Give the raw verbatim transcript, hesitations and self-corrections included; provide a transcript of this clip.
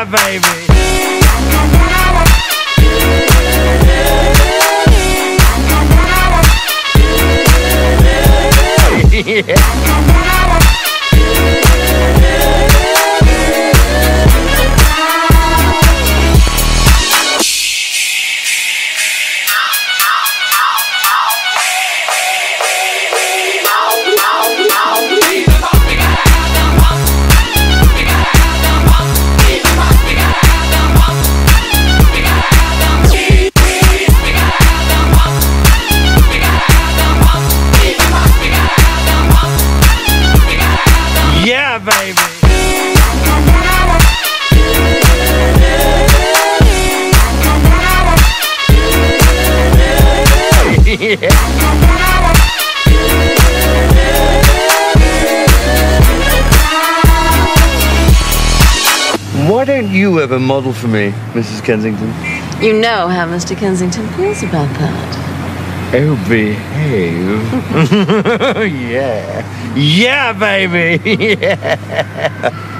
Yeah, baby. Yeah. Yeah, baby. Yeah. Why don't you ever model for me, Missus Kensington? You know how Mister Kensington feels about that. Oh, behave. Yeah. Yeah, baby. Yeah.